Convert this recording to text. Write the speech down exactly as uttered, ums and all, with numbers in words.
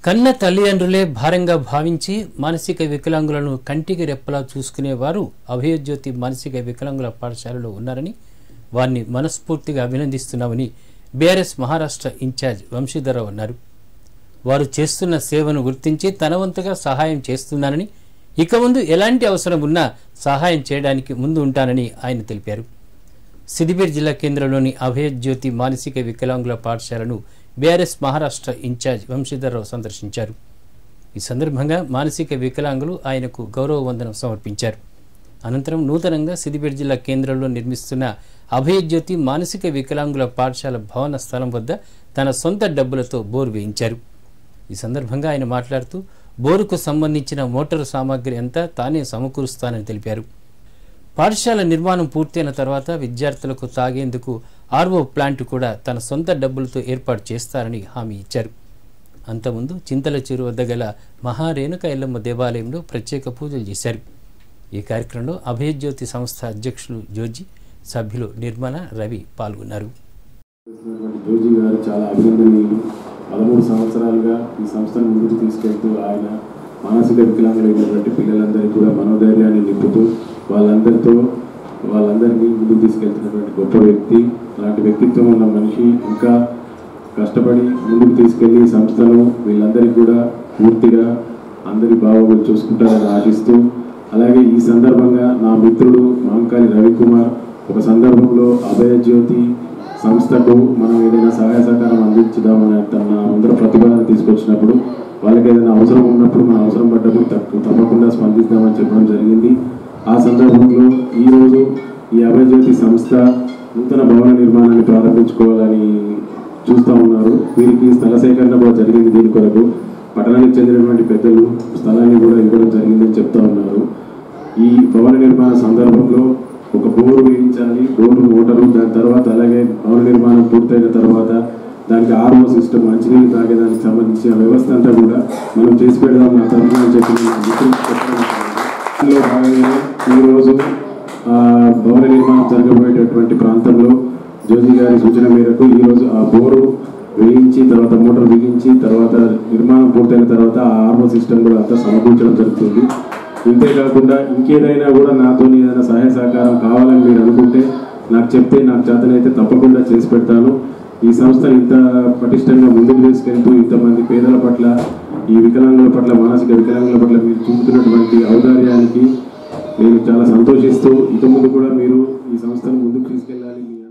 కన్న తల్లిదండ్రులే భారంగా భావించి మానసిక వికలాంగులను కంటికి రెప్పలా చూసుకునేవారు అభయజ్యోతి మానసిక వికలాంగుల పాఠశాలలో ఉన్నారని వారిని మనస్ఫూర్తిగా అభినందిస్తున్నామని బీఆర్ఎస్ మహారాష్ట్ర ఇన్ఛార్జ్ వంశీధరరావు అన్నారు. వారు చేస్తున్న సేవను గుర్తించి తన వంతుగా సహాయం చేస్తున్నానని, ఇక ముందు ఎలాంటి అవసరం ఉన్నా సహాయం చేయడానికి ముందు ఉంటానని ఆయన తెలిపారు. సిద్దిపేట జిల్లా కేంద్రంలోని అభయజ్యోతి మానసిక వికలాంగుల పాఠశాలను బీఆర్ఎస్ మహారాష్ట్ర ఇన్ఛార్జ్ వంశీధరరావు సందర్శించారు. ఈ సందర్భంగా మానసిక వికలాంగులు ఆయనకు గౌరవ వందనం సమర్పించారు. అనంతరం నూతనంగా సిద్దిపేట జిల్లా కేంద్రంలో నిర్మిస్తున్న అభయజ్యోతి మానసిక వికలాంగుల పాఠశాల భవన స్థలం వద్ద తన సొంత డబ్బులతో బోరు వేయించారు. ఈ సందర్భంగా ఆయన మాట్లాడుతూ బోరుకు సంబంధించిన మోటారు సామాగ్రి అంతా తానే సమకూరుస్తానని తెలిపారు. పాఠశాల నిర్మాణం పూర్తయిన తర్వాత విద్యార్థులకు తాగేందుకు ఆర్వో ప్లాంట్ కూడా తన సొంత డబ్బులతో ఏర్పాటు చేస్తారని హామీ ఇచ్చారు. అంతకుముందు చింతల చెరువు వద్ద గల మహారేణుక ఎల్లమ్మ దేవాలయంలో ప్రత్యేక పూజలు చేశారు. ఈ కార్యక్రమంలో అభయజ్యోతి సంస్థ అధ్యక్షులు జోజి, సభ్యులు నిర్మల, రవి పాల్గొన్నారు. జోజి గారు చాలా అభినందనీయులు. పదమూడు సంవత్సరాలుగా ఈ సంస్థను ముందుకు తీసుకెళ్తూ ఆయన మానసిక వికలాంగులైనటువంటి పిల్లలందరికీ కూడా మనోధైర్యాన్ని నింపుతూ వాళ్ళందరితో వాళ్ళందరినీ ముందుకు తీసుకెళ్తున్నటువంటి గొప్ప వ్యక్తి. అలాంటి వ్యక్తిత్వం ఉన్న మనిషి ఇంకా కష్టపడి ముందుకు తీసుకెళ్లి సంస్థను వీళ్ళందరికీ కూడా పూర్తిగా అందరి బాగోగులు చూసుకుంటారని ఆశిస్తూ, అలాగే ఈ సందర్భంగా నా మిత్రుడు మాంకాలి రవికుమార్ ఒక సందర్భంలో అభయజ్యోతి సంస్థకు మనం ఏదైనా సహాయ సహకారం అందించుదామని తన అందరూ ప్రతిపాదన తీసుకొచ్చినప్పుడు వాళ్ళకి ఏదైనా అవసరం ఉన్నప్పుడు మన అవసరం పడ్డప్పుడు తప్పకుండా స్పందిస్తామని చెప్పడం జరిగింది. ఆ సందర్భంలో ఈరోజు ఈ అభయజ్యోతి సంస్థ నూతన భవన నిర్మాణాన్ని ప్రారంభించుకోవాలని చూస్తూ ఉన్నారు. వీరికి స్థల సేకరణ కూడా జరిగింది. దీని కొరకు పట్టణానికి చెందినటువంటి పెద్దలు స్థలాన్ని కూడా ఇవ్వడం జరిగిందని చెప్తా ఉన్నారు. ఈ భవన నిర్మాణ సందర్భంలో ఒక బోరు వేయించాలి, బోరు మోటారు, దాని తర్వాత అలాగే భవన నిర్మాణం పూర్తయిన తర్వాత దానికి ఆర్ఓ సిస్టమ్, మంచినీళ్ళు తాగేదానికి సంబంధించిన వ్యవస్థ అంతా కూడా మనం చేసి పెడదాం నా తరఫున అని చెప్పి భాగంగా ఈరోజు భవన నిర్మాణం జరగబోయేటటువంటి ప్రాంతంలో జోజి గారి సూచన మేరకు ఈరోజు ఆ బోరు వేయించి తర్వాత మోటార్ బిగించి తర్వాత నిర్మాణం పూర్తయిన తర్వాత ఆ ఆర్ఓ సిస్టమ్ కూడా అంతా సమకూర్చడం జరుగుతుంది. ఇంతేకాకుండా ఇంకేదైనా కూడా నాతో ఏదైనా సహాయ సహకారం కావాలని మీరు అనుకుంటే నాకు చెప్తే నాకు చేతనైతే తప్పకుండా చేసి పెడతాను. ఈ సంస్థను ఇంత పటిష్టంగా ముందుకు తీసుకెళ్తూ ఇంతమంది పేదల పట్ల, ఈ వికలాంగుల పట్ల, మానసిక వికలాంగుల పట్ల మీరు చూపుతున్నటువంటి ఔదార్యానికి నేను చాలా సంతోషిస్తూ ఇక ముందు కూడా మీరు ఈ సంస్థను ముందుకు తీసుకెళ్ళాలి.